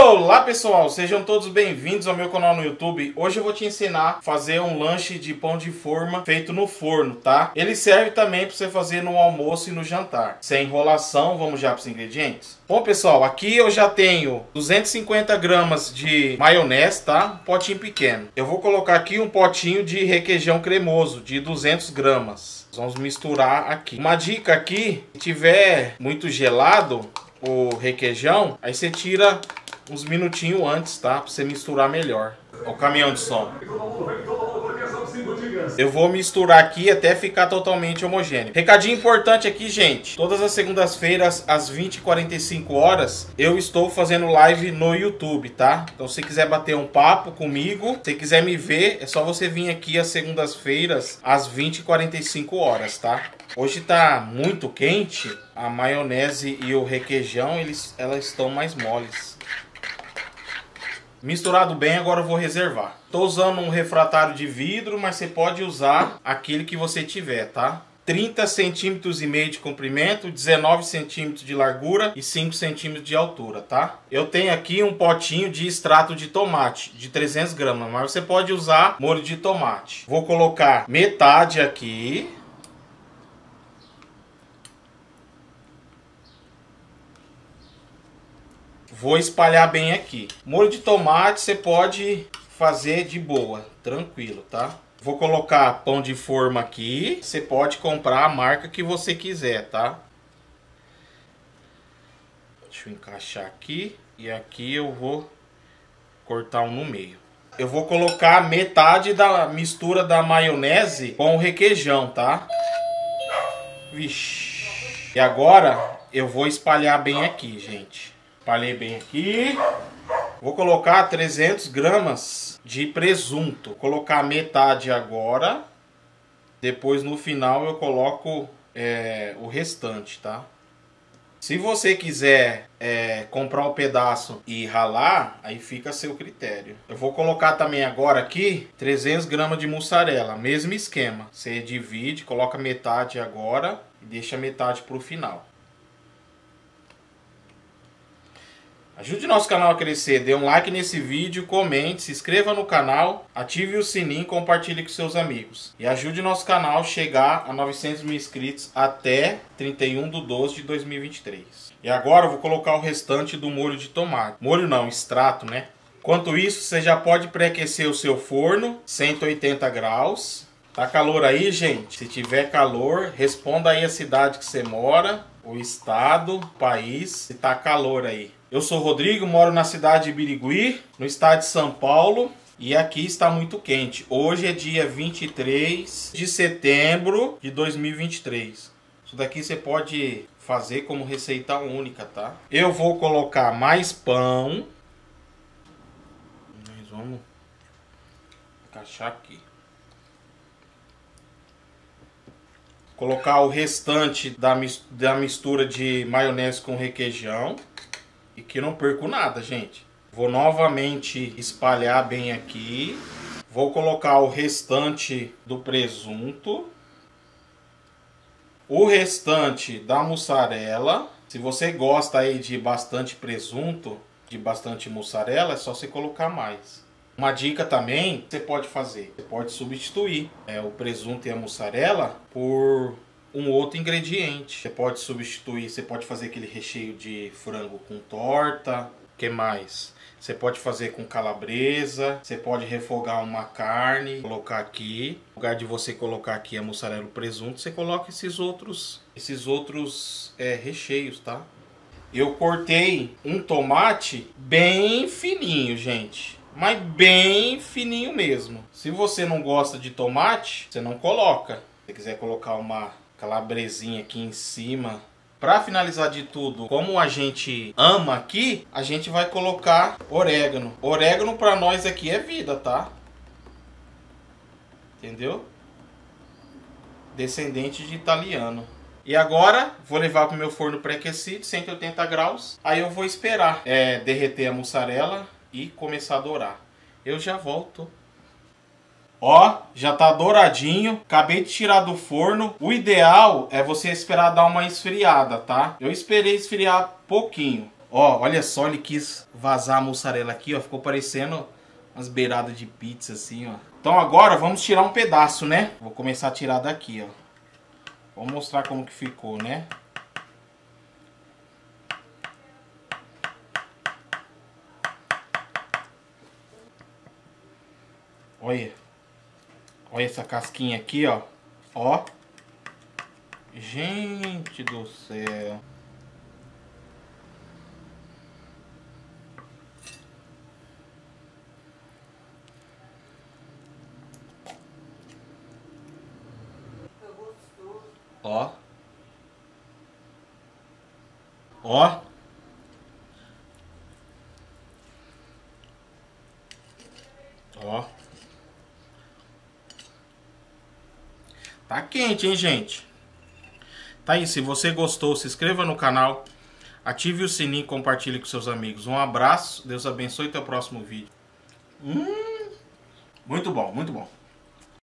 Olá pessoal, sejam todos bem-vindos ao meu canal no YouTube. Hoje eu vou te ensinar a fazer um lanche de pão de forma feito no forno, tá? Ele serve também para você fazer no almoço e no jantar. Sem enrolação, vamos já para os ingredientes? Bom pessoal, aqui eu já tenho 250 gramas de maionese, tá? Um potinho pequeno. Eu vou colocar aqui um potinho de requeijão cremoso de 200 gramas. Vamos misturar aqui. Uma dica aqui, se tiver muito gelado o requeijão, aí você tira uns minutinhos antes, tá? Pra você misturar melhor. Ó, o caminhão de som. Eu vou misturar aqui até ficar totalmente homogêneo. Recadinho importante aqui, gente. Todas as segundas-feiras, às 20h45 horas, eu estou fazendo live no YouTube, tá? Então, se quiser bater um papo comigo, se quiser me ver, é só você vir aqui às segundas-feiras, às 20h45 horas, tá? Hoje tá muito quente. A maionese e o requeijão, elas estão mais moles. Misturado bem, agora eu vou reservar. Estou usando um refratário de vidro, mas você pode usar aquele que você tiver, tá? 30 centímetros e meio de comprimento, 19 centímetros de largura e 5 centímetros de altura, tá? Eu tenho aqui um potinho de extrato de tomate, de 300 gramas, mas você pode usar molho de tomate. Vou colocar metade aqui. Vou espalhar bem aqui. Molho de tomate você pode fazer de boa, tranquilo, tá? Vou colocar pão de forma aqui. Você pode comprar a marca que você quiser, tá? Deixa eu encaixar aqui. E aqui eu vou cortar um no meio. Eu vou colocar metade da mistura da maionese com o requeijão, tá? Vixe. E agora eu vou espalhar bem aqui, gente. Espalhei bem aqui. Vou colocar 300 gramas de presunto. Vou colocar metade agora. Depois no final eu coloco o restante, tá? Se você quiser comprar um pedaço e ralar, aí fica a seu critério. Eu vou colocar também agora aqui 300 gramas de mussarela. Mesmo esquema. Você divide, coloca metade agora e deixa metade para o final. Ajude nosso canal a crescer, dê um like nesse vídeo, comente, se inscreva no canal, ative o sininho e compartilhe com seus amigos. E ajude nosso canal a chegar a 900 mil inscritos até 31/12/2023. E agora eu vou colocar o restante do molho de tomate. Molho não, extrato, né? Enquanto isso, você já pode pré-aquecer o seu forno, 180 graus. Tá calor aí, gente? Se tiver calor, responda aí a cidade que você mora, o estado, o país, se tá calor aí. Eu sou o Rodrigo, moro na cidade de Birigui, no estado de São Paulo, e aqui está muito quente. Hoje é dia 23 de setembro de 2023. Isso daqui você pode fazer como receita única, tá? Eu vou colocar mais pão. Nós vamos encaixar aqui. Colocar o restante da mistura de maionese com requeijão. E que não perco nada, gente. Vou novamente espalhar bem aqui. Vou colocar o restante do presunto. O restante da mussarela. Se você gosta aí de bastante presunto, de bastante mussarela, é só você colocar mais. Uma dica também, você pode fazer. Você pode substituir o presunto e a mussarela por um outro ingrediente. Você pode substituir, você pode fazer aquele recheio de frango com torta. O que mais? Você pode fazer com calabresa. Você pode refogar uma carne, colocar aqui. No lugar de você colocar aqui a mussarela e o presunto, você coloca esses outros recheios, tá? Eu cortei um tomate bem fininho, gente. Mas bem fininho mesmo. Se você não gosta de tomate, você não coloca. Se você quiser colocar uma calabresinha aqui em cima. Para finalizar de tudo, como a gente ama aqui, a gente vai colocar orégano. Orégano para nós aqui é vida, tá? Entendeu? Descendente de italiano. E agora, vou levar para o meu forno pré-aquecido, 180 graus. Aí eu vou esperar derreter a mussarela e começar a dourar. Eu já volto. Ó, já tá douradinho. Acabei de tirar do forno. O ideal é você esperar dar uma esfriada, tá? Eu esperei esfriar pouquinho. Ó, olha só, ele quis vazar a mussarela aqui, ó. Ficou parecendo umas beiradas de pizza assim, ó. Então agora vamos tirar um pedaço, né? Vou começar a tirar daqui, ó. Vou mostrar como que ficou, né? Olha. Olha essa casquinha aqui, ó. Ó. Gente do céu. Ó. Ó. Ó. Tá quente, hein, gente? Tá aí, se você gostou, se inscreva no canal, ative o sininho e compartilhe com seus amigos. Um abraço, Deus abençoe e até o próximo vídeo. Muito bom, muito bom.